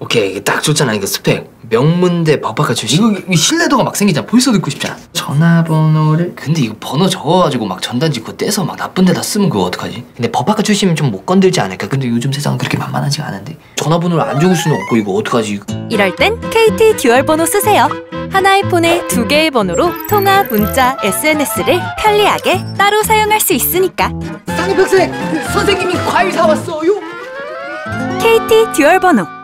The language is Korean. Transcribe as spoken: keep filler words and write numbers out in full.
오케이, 이게 딱 좋잖아. 이거 스펙 명문대 법학과 출신. 이거, 이거 신뢰도가 막 생기잖아. 벌써 듣고 싶잖아. 전화번호를. 근데 이거 번호 적어가지고 막 전단지 그거 떼서 막 나쁜 데다 쓰면 그거 어떡하지? 근데 법학과 출신이면 좀 못 건들지 않을까? 근데 요즘 세상은 그렇게 만만하지가 않은데 전화번호를 안 적을 수는 없고 이거 어떡하지? 이럴 땐 케이티 듀얼 번호 쓰세요. 하나의 폰에 두 개의 번호로 통화, 문자, 에스엔에스를 편리하게 따로 사용할 수 있으니까. 쌍꺼풀 선생님이 과일 사왔어요. 케이티 듀얼 번호.